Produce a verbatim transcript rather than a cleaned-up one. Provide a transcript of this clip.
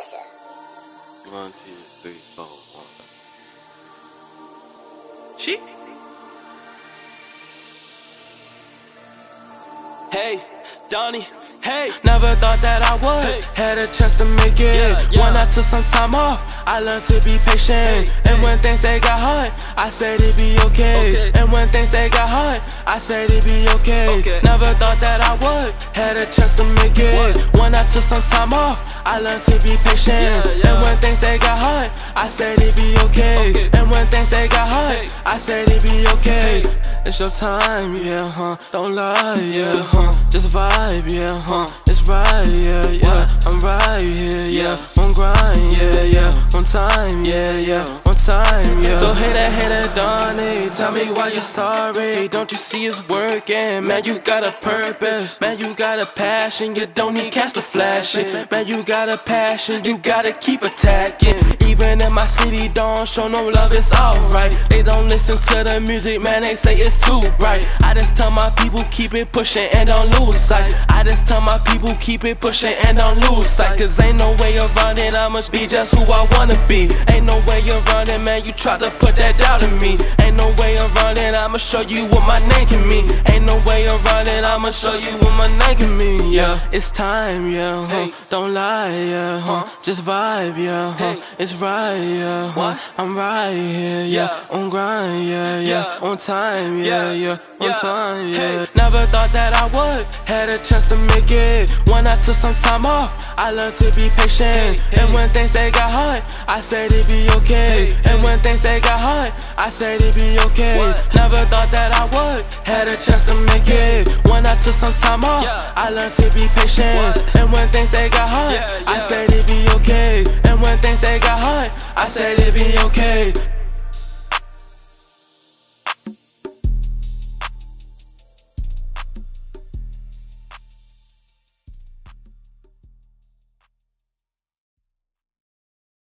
Swisha. One, two, three, four, one. She. Hey, Donnie. Hey, never thought that I would. Hey. Had a chance to make it. Yeah, yeah. When I took some time off, I learned to be patient. Hey, and hey. When things they got hard, I said it'd be okay. okay. And when things they got hard, I said it'd be okay. okay. Never thought that I would. Had a chance to make it. What? When I took some time off, I learned to be patient. Yeah, yeah. And when things they got hard, I said it'd be okay. okay. And when things they got hard, hey. I said it'd be okay. Hey. It's your time, yeah, huh? Don't lie, yeah, huh? Just vibe, yeah, huh? It's right, yeah, yeah. I'm right here, yeah. On grind, yeah, yeah. On time, yeah, yeah. On time, yeah. So hey that, hey that, Donnie, tell me why you're sorry. Don't you see it's working? Man, you got a purpose. Man, you got a passion. You don't need cash to flash it. Man, you got a passion. You gotta keep attacking. Even in my city, don't show no love, it's alright. They don't listen to the music, man, they say it's too right. I just tell my people keep it pushing and don't lose sight. I just tell my people keep it pushing and don't lose sight. Cause ain't no way around it, I must be just who I wanna be. Ain't no way around it, man, you try to put that doubt in me. Ain't no way around it, I'ma show you what my name can mean. Ain't no way around it, I'ma show you what my name can mean, yeah. It's time, yeah, huh? Don't lie, yeah, huh? Just vibe, yeah, huh? It's right, yeah, huh? I'm right here, yeah. On grind, yeah, yeah. On time, yeah, yeah. On time, yeah. Never thought that I would. Had a chance to make it. When I took some time off, I learned to be patient. And when things they got hard, I said it'd be okay. And when things they got hard, I said it'd be okay. Never thought that I would. Had a chance to make it. When I took some time off, I learned to be patient. And when things they got hard, I said it'd be okay. And when things they got hard, I said it'd be okay.